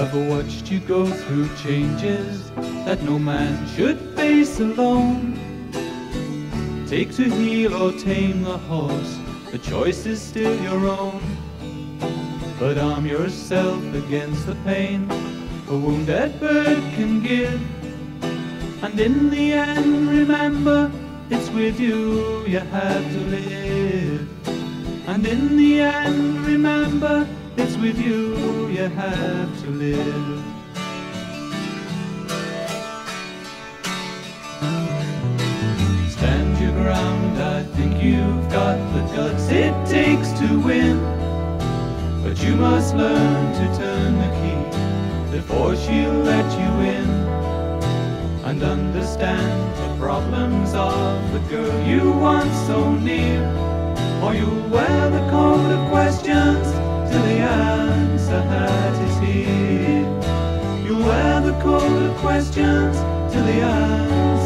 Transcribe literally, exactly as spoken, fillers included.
I've watched you go through changes that no man should face alone. Take to heel or tame the horse, the choice is still your own. But arm yourself against the pain a wounded bird can give, and in the end remember, it's with you you have to live. And in the end remember, it's with you you have to live. Stand your ground, I think you've got the guts it takes to win. But you must learn to turn the key before she'll let you in, and understand the problems of the girl you want so near, or you'll wear the coat of questions till the answer hat is here. You'll wear the coat of questions till the answer